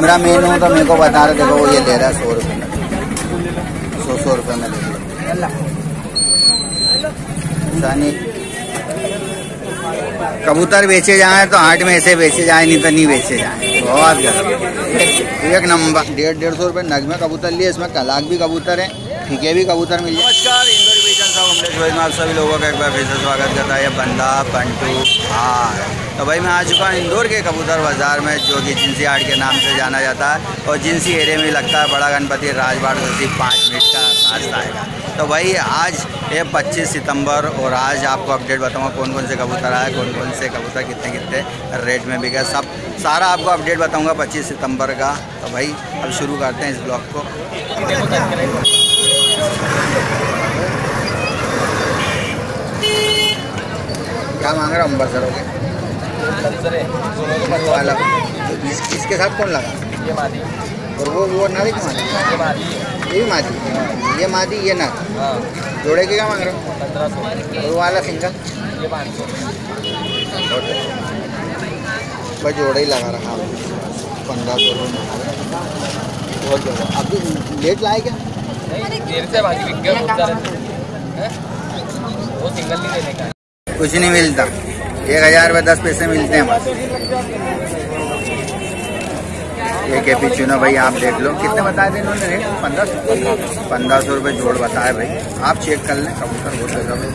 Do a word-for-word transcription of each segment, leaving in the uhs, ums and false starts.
Camera man हूँ तो मेरे को बता रहे, देखो वो ये ले रहा है सौ रुपये में, सौ सौ रुपये में ले लो। कबूतर बेचे जाए तो हाट में ऐसे बेचे जाए, नहीं तो नहीं बेचे जाए। बहुत एक नंबर। डेढ़ डेढ़ सौ रुपये नग में कबूतर लिए, इसमें कलाक भी कबूतर है, ठीके भी कबूतर मिल जाए। नमस्कार, इंदौर डिवीजन सब में आप सभी लोगों का एक बार फिर से स्वागत करता है बंदा पंटू हार। तो भाई मैं आ चुका हूँ इंदौर के कबूतर बाज़ार में, जो कि जिंसी हाट के नाम से जाना जाता है और जिंसी एरिया में लगता है। बड़ा गणपति राजबाड़ से सिर्फ पाँच मिनट का रास्ता आएगा। तो भाई आज ये पच्चीस सितंबर और आज आपको अपडेट बताऊंगा कौन कौन से कबूतर आए, कौन कौन से कबूतर कितने कितने रेट में बिके, सब सारा आपको अपडेट बताऊंगा पच्चीस सितंबर का। तो भाई अब शुरू करते हैं इस ब्लॉग को। क्या मांग रहा हूँ अंबर सर हो गया वाला, इस, इसके साथ कौन लगा? ये मादी और वो वो नारी की मादी, ये मादी, ये मादी, ये मादी, ये नार। जोड़े के क्या मांग रहे हो? पंद्रह सौ। और वो वाला सिंगल ये पाँच सौ। भाई जोड़े ही लगा रखा पंद्रह सौ रुपये। अभी लेट लाए क्या? देर से बाकी बिक गया, वो सिंगल नहीं देने का। कुछ नहीं मिलता, एक हज़ार रुपये दस पैसे मिलते हैं बस। ये के पीछे ना भाई आप देख लो कितने बताए थे इन्होंने रेट? पंद्रह सौ पंद्रह सौ रुपये जोड़ बताए भाई, आप चेक कर लें। कबूतर बहुत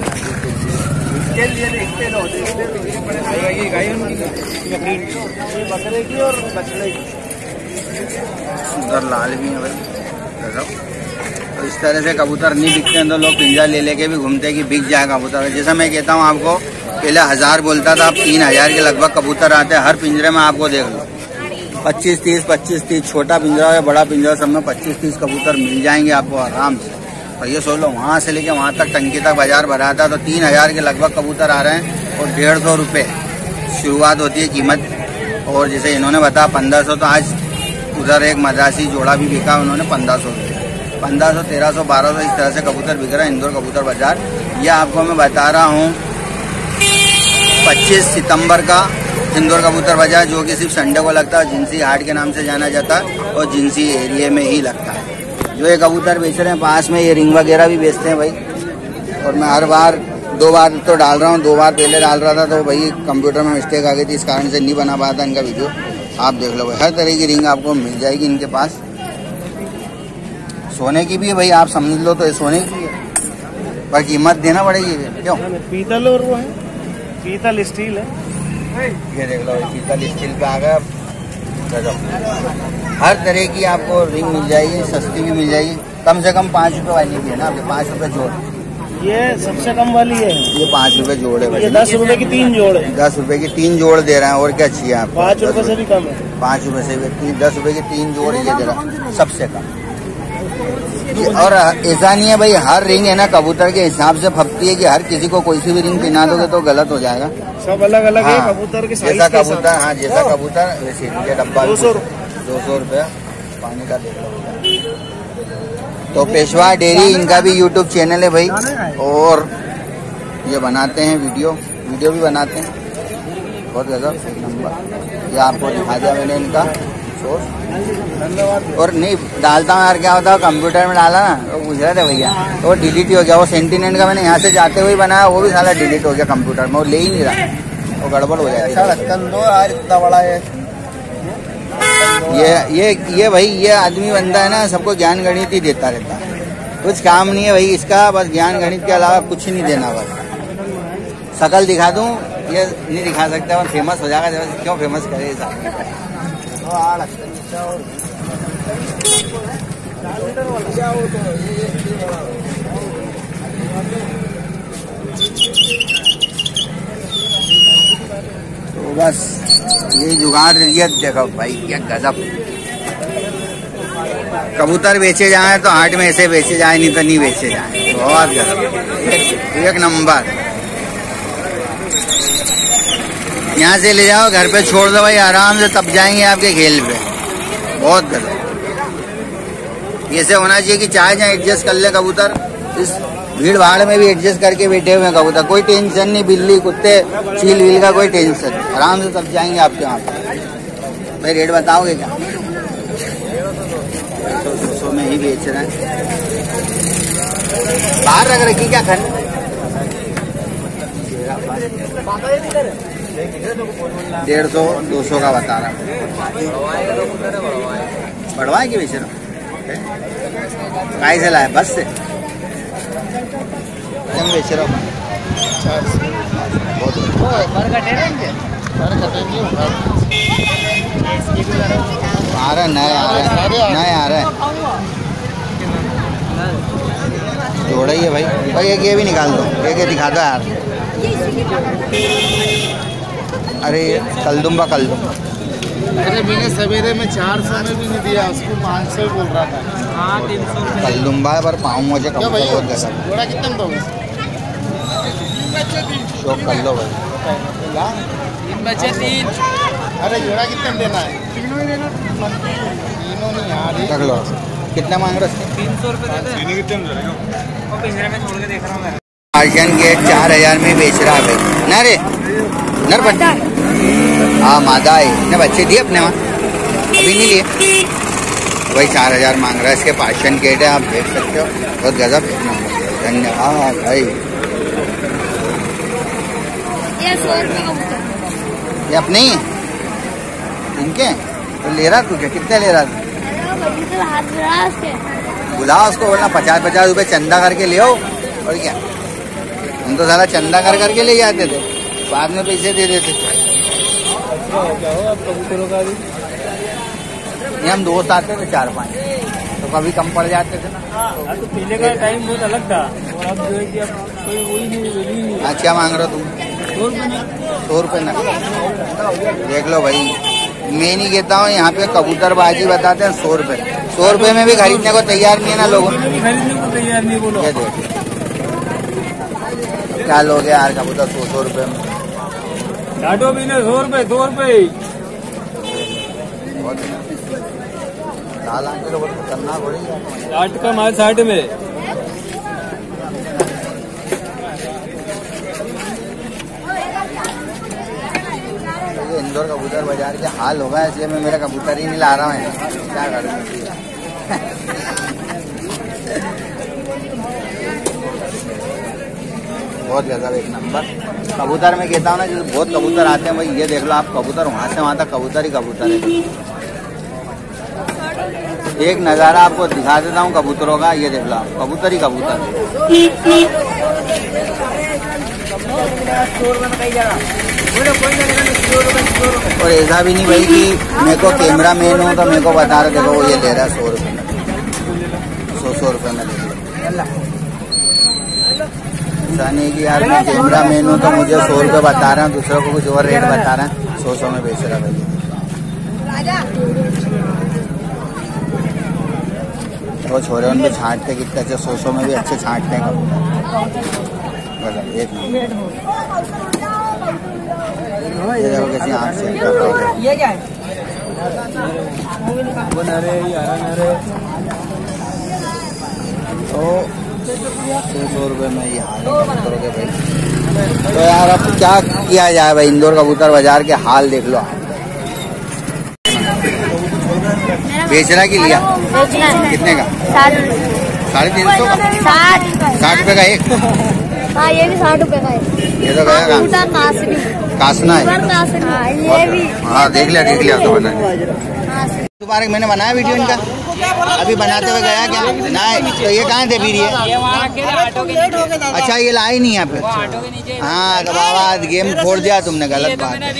सुंदर लाल भी है भाई। तो इस तरह से कबूतर नहीं बिकते हैं तो लोग पिंजरा ले लेके भी घूमते हैं कि बिक जाए कबूतर। जैसा मैं कहता हूँ आपको, पहले हज़ार बोलता था, अब तीन हज़ार के लगभग कबूतर आते हैं हर पिंजरे में। आपको देख लो पच्चीस तीस पच्चीस तीस छोटा पिंजरा या बड़ा पिंजरा सब में पच्चीस तीस कबूतर मिल जाएंगे आपको आराम से। और ये सोच लो वहाँ से लेके वहाँ तक टंकी तक बाजार भरा था तो तीन हज़ार के लगभग कबूतर आ रहे हैं और डेढ़ सौ रुपये शुरुआत होती है कीमत। और जैसे इन्होंने बताया पंद्रह सौ, तो आज उधर एक मद्रासी जोड़ा भी बिका उन्होंने पंद्रह सौ रुपये, पंद्रह सौ तेरह सौ बारह सौ इस तरह से कबूतर बिक रहा है इंदौर कबूतर बाजार। यह आपको मैं बता रहा हूँ पच्चीस सितंबर का इंदौर कबूतर बाजार, जो कि सिर्फ संडे को लगता है, जिंसी हाट के नाम से जाना जाता है और जिंसी एरिया में ही लगता है। जो ये कबूतर बेच रहे हैं पास में, ये रिंग वगैरह भी बेचते हैं भाई। और मैं हर बार दो बार तो डाल रहा हूँ, दो बार पहले डाल रहा था तो भाई कंप्यूटर में मिस्टेक आ गई थी, इस कारण से नहीं बना पाया था इनका वीडियो। आप देख लो भाई, हर तरह की रिंग आपको मिल जाएगी इनके पास। सोने की भी है भाई, आप समझ लो तो ये सोने की है पर कीमत देना पड़ेगी। क्यों? पीतल और वो है पीतल स्टील है। ये देख लो पीतल स्टील पे आ गया। हर तरह की आपको रिंग मिल जाएगी, सस्ती भी मिल जाएगी। कम से कम पाँच रुपए वाली भी है ना, पाँच रुपए जोड़। ये सबसे कम वाली है, ये पाँच रुपए जोड़ है। ये दस रुपए की तीन जोड़ है, दस रुपए की तीन जोड़ दे रहे हैं। और क्या चाहिए आपको? पाँच रुपए से भी कम है, पाँच रुपए से भी दस रुपए की तीन जोड़ ये दे रहा है सबसे कम। और ऐसा नहीं है भाई, हर रिंग है ना कबूतर के हिसाब से फपती है कि हर किसी को कोई सी भी रिंग पहना दोगे तो गलत हो जाएगा। सब अलग अलग हाँ, है कबूतर के साइज जैसा कबूतर, हाँ जैसा कबूतर वैसे। ये डब्बा दो सौ दो सौ रुपये पानी का देख लो। तो पेशवा डेयरी इनका भी यूट्यूब चैनल है भाई, और ये बनाते हैं वीडियो वीडियो भी बनाते हैं, बहुत गजब एक नंबर। ये आपको दिखा दिया मैंने इनका सोर्स। और नहीं डालता हूँ यार, क्या होता है कंप्यूटर में डाला ना तो पूछ रहे थे भैया, तो वो डिलीट ही हो गया। वो सेंटिनेंट का मैंने यहाँ से जाते हुए बनाया, वो भी सारा डिलीट हो गया कंप्यूटर में, वो ले ही नहीं रहा, वो गड़बड़ हो जाती है। इतना बड़ा है ये ये ये भाई, ये आदमी बंदा है ना, सबको ज्ञान गणित ही देता रहता है, कुछ काम नहीं है भाई इसका, बस ज्ञान गणित के अलावा कुछ नहीं देना। बस शकल दिखा दूँ, ये नहीं दिखा सकता, और फेमस हो जाएगा। क्यों फेमस करे तो बस ये जुगाड़ ये देखो भाई, क्या गजब। कबूतर बेचे जाए तो हाट में ऐसे बेचे जाए, नहीं तो नहीं बेचे जाए। बहुत गजब एक नंबर। यहाँ से ले जाओ घर पे छोड़ दो भाई, आराम से तब जाएंगे आपके खेल पे। बहुत गजब। ऐसे होना चाहिए कि चाहे जहाँ एडजस्ट कर ले कबूतर, इस भीड़ भाड़ में भी एडजस्ट करके बैठे हुए हैं कबूतर, कोई टेंशन नहीं। बिल्ली कुत्ते चील वील का कोई टेंशन नहीं, आराम से तब जाएंगे आपके वहाँ पे। भाई रेट बताओगे क्या? नहीं बेच रहे हैं। बाहर रख रखी क्या खाने? डेढ़ सौ दो सौ का बता रहा हूँ। बढ़वाए कि बेच रहा हूँ? कहाँ से लाए? बस से हम बेच रहा हूँ। आ रहा नए आ रहा है नए आ रहा है जोड़ा ही है भाई। भाई एक ये भी निकाल दो, एक ये दिखा दो यार। अरे कलदुम्बा कलदुम्बा अरे मैंने सवेरे में चार सौ में भी नहीं दिया, उसको पाँच सौ बोल रहा था। हाँ तीन सौ कलदुम्बा पर पाँव मुझे कम बहुत गया। जोड़ा कितने में दोगे? शौक कर लो भाई। तीन बचे तीन। अरे जोड़ा कितने में देना है? तीनों ही देना। तीनों नहीं यार। रख लो। कितना मांग रहे हो? तीन सौ रुपये दे दे। कितने में और पिंजरे में छोड़ के देख रहा हूँ मैं। आर्शियन गेट चार हजार में बेच रहा है भाई। ना रे नर बच्चा। हाँ मादा है। ने बच्चे दिए अपने वहाँ? अभी नहीं लिए भाई। चार हजार मांग रहा है। इसके पार्शियन गेट है, आप देख सकते हो। बहुत गजब। धन्यवाद भाई। ये अपने ही है इनके? तो ले रहा तू क्या? कितने ले रहा तू? बुला उसको, बोलना पचास पचास रुपए चंदा करके ले आओ। और क्या, हम तो सारा चंदा कर करके ले जाते थे, बाद में पैसे दे देते। ये हम दोस्त आते थे चार पाँच, तो कभी कम पड़ जाते थे ना। तो पहले का टाइम बहुत अलग था और अब जो है कि अब कोई वही नहीं नहीं। आज क्या मांग रहे हो तुम? सौ रुपये ना। देख लो भाई, मैं नहीं कहता हूँ, यहाँ पे कबूतरबाजी बताते हैं सौ रुपये। सौ रुपये में भी खरीदने को तैयार नहीं है ना लोगों। खरीदने को तैयार नहीं बोलो। ये देखो क्या लोग यार, कबूतर सौ सौ रुपये में। लाडो भी ना सौ रुपये सौ रुपये। लाल आंखें तो बहुत खतरनाक हो रही है। साठ का माल साठ में। इंदौर कबूतर बाजार के हाल होगा, इसलिए मैं मेरा कबूतर ही नहीं ला रहा हूँ। क्या करूँ बहुत गजब, एक नंबर कबूतर। मैं कहता हूँ ना, जैसे बहुत कबूतर आते हैं भाई, ये देख लो आप, कबूतर वहाँ से वहाँ तक कबूतर ही कबूतर है। एक नज़ारा आपको दिखा देता हूँ कबूतरों का, ये देख लो आप, कबूतर ही कबूतर। और ऐसा भी नहीं भाई कि मेरे को कैमरा मैन हूँ तो मेरे को बता रहे, देखो वो ये ले रहा है सौ रुपये में, सौ सौ रुपये में ले लो। ऐसा नहीं कि यार मैं कैमरा मैन हूँ तो मुझे सौ रुपये बता रहे हैं, दूसरों को कुछ और रेट बता रहे हैं, सौ सौ में बेच रहा भाई। वो छोरे उन भी छांटते कितने अच्छे, सौ सौ में भी अच्छे छांटते हैं कबूतर। एक ये देखो कैसी आँख से ये क्या है? तो सौ सौ रुपये में ये हाल कबूतरों के भाई। तो यार अब क्या किया जाए भाई, इंदौर कबूतर बाजार के हाल देख लो। बेचना की लिया? कितने का? साढ़े तीन सौ का? साठ साठ रुपये का एक? हाँ ये भी साठ रुपए का है। ये तो गया कासनी कासना है। हाँ ये भी। हाँ देख लिया देख लिया तो बना। दोबारा मैंने बनाया वीडियो इनका, अभी बनाते हुए गया क्या ना? तो ये कहाँ थे फिर ये? अच्छा ये लाए नहीं यहाँ पे? हाँ तो बाबा गेम फोड़ दिया तुमने, गलत बात है।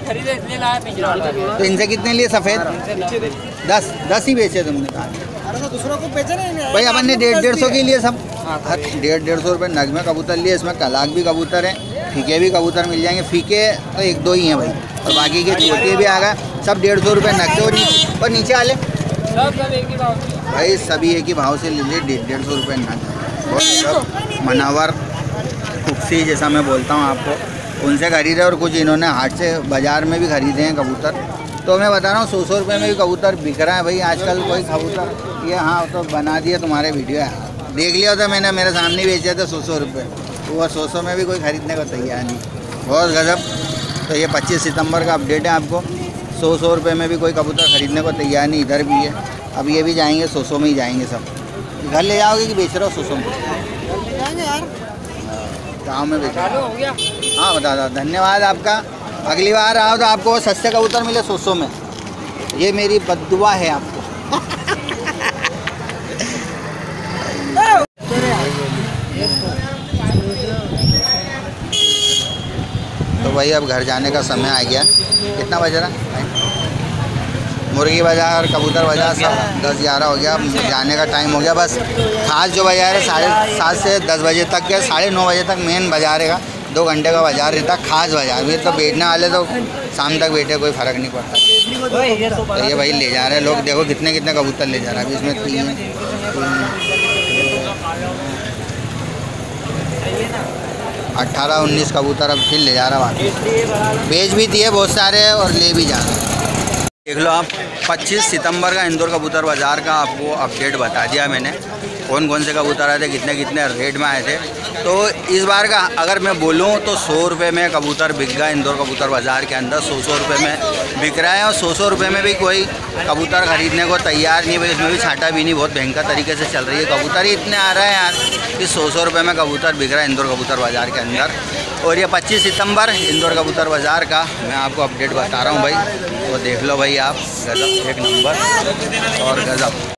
तो इनसे कितने लिए सफेद? दस दस ही बेचे तुमने कहा? दूसरों को बेचे नहीं भाई अपन ने डेढ़ डेढ़ सौ के लिए सब डेढ़ डेढ़ सौ रुपये नग में कबूतर लिए। इसमें कलाक भी कबूतर है, फीके भी कबूतर मिल जाएंगे। फीके तो एक दो ही हैं भाई, और बाकी के छोटे भी आ गए, सब डेढ़ सौ रुपये नग के। और नीचे और नीचे वाले भाई सभी एक ही भाव से ले लिए, डेढ़ डेढ़ सौ रुपये नग। बहुत मनावर खुक्सी जैसा मैं बोलता हूँ आपको, उनसे खरीदे। और कुछ इन्होंने हाट से बाज़ार में भी खरीदे हैं कबूतर। तो मैं बता रहा हूँ सौ सौ रुपये में भी कबूतर बिक रहा है भाई आजकल। कोई कबूतर ये हाँ तो बना दिया तुम्हारे वीडियो है, देख लिया था मैंने, मेरे सामने बेचे थे सौ सौ रुपये। तो वह सौ सौ में भी कोई ख़रीदने को तैयार नहीं, बहुत गजब। तो ये पच्चीस सितंबर का अपडेट है आपको, सौ सौ रुपये में भी कोई कबूतर ख़रीदने को तैयार नहीं, इधर भी है। अब ये भी जाएंगे सोसो में ही जाएंगे सब। घर ले जाओगे कि बेच रहे हो सोसो में? गाँव में बेच रहे हो? हाँ बता दो, धन्यवाद आपका। अगली बार आओ तो आपको सस्ते कबूतर मिले सोसो में, ये मेरी बद्दुआ है आपको। तो भाई अब घर जाने का समय आ गया। कितना बज रहा? मुर्गी बाज़ार, कबूतर बाज़ार सब दस ग्यारह हो गया, जाने का टाइम हो गया। बस खास जो बाज़ार है साढ़े सात से दस बजे तक के, साढ़े नौ बजे तक मेन बाज़ार रहेगा। दो घंटे का बाज़ार रहता खास बाज़ार। फिर तो बैठने वाले तो शाम तक बैठे, कोई फ़र्क नहीं पड़ता। तो ये भाई ले जा रहे हैं लोग, देखो कितने कितने कबूतर ले जा रहा है। अभी इसमें तीन अट्ठारह उन्नीस कबूतर अब फिर ले जा रहा है। बेच भी दिए बहुत सारे और ले भी जा रहे हैं। देख लो आप, पच्चीस सितंबर का इंदौर कबूतर बाज़ार का आपको अपडेट बता दिया मैंने, कौन कौन से कबूतर आए थे, कितने कितने रेट में आए थे। तो इस बार का अगर मैं बोलूँ तो सौ रुपये में कबूतर बिक गया इंदौर कबूतर बाज़ार के अंदर। सौ सौ रुपये में बिक रहा है और सौ सौ रुपये में भी कोई कबूतर ख़रीदने को तैयार नहीं। भाई इसमें भी छाटा भी नहीं, बहुत भयंकर तरीके से चल रही है। कबूतर ही इतने आ रहे हैं यार कि सौ सौ रुपये में कबूतर बिक रहा है इंदौर कबूतर बाज़ार के अंदर। और ये पच्चीस सितंबर इंदौर कबूतर बाज़ार का मैं आपको अपडेट बता रहा हूँ भाई। तो देख लो भाई आप, गज़ब एक नंबर और गज़ब।